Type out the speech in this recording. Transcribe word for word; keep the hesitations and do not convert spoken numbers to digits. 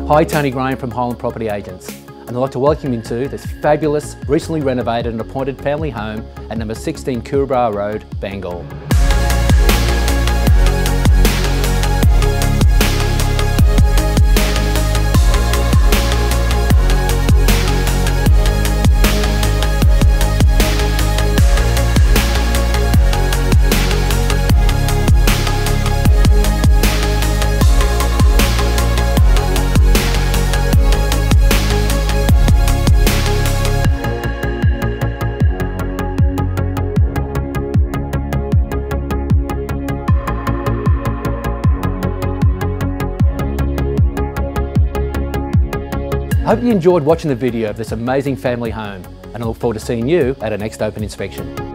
Hi, Tony Graham from Highland Property Agents, and I'd like to welcome you to this fabulous, recently renovated and appointed family home at number sixteen Koorabar Road, Bangor. I hope you enjoyed watching the video of this amazing family home, and I look forward to seeing you at our next open inspection.